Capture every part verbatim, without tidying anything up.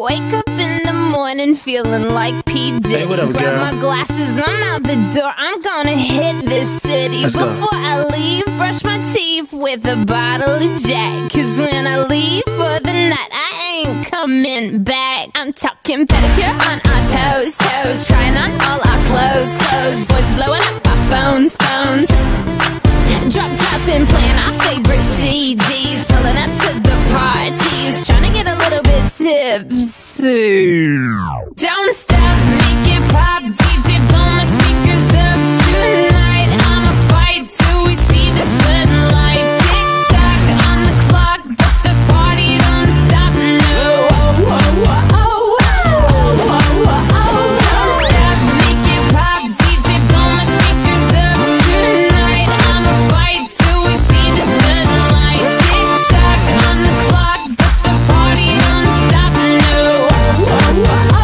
wake up in the morning feeling like P. Diddy. Hey, what up, Grab girl? my glasses, I'm out the door. I'm gonna hit this city. Let's go. Before I leave, brush my teeth with a bottle of Jack. Cause when I leave for the night, I ain't coming back. I'm talking pedicure on our toes, toes. Trying on all our clothes, clothes. Boys blowing up our phones, phones. Drop top and playing our favorite C Ds. Pulling up to the parties, trying to get a little bit tipsy. Don't stop, make it pop, D J blow my speakers up tonight. I'ma fight till we see the sunlight. Tick tock on the clock, but the party don't stop. No, oh, oh, oh, oh, oh, oh, oh. Don't stop, make it pop, D J blow my speakers up tonight. I'ma fight till we see the sunlight. Tick tock on the clock, but the party don't stop. No, oh, oh, oh,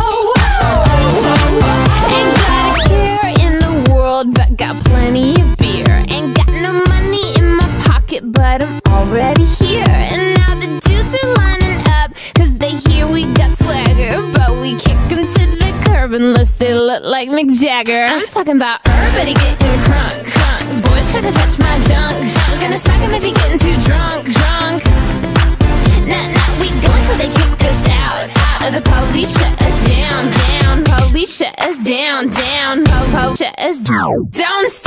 oh. Ain't got a care in the world, but got plenty of beer. Ain't got no money in my pocket, but I'm already here. And now the dudes are lining up, cause they hear we got swagger. But we kick them to the curb unless they look like Mick Jagger. I'm talking about everybody getting crunk, crunk. Boys try to touch my junk, junk. Gonna smack him if he getting too drunk, drunk. Nah, nah, we go until they kick us out, out. Or the police shut us down, down. Police shut us down, down. Po, po, shut us down. Don't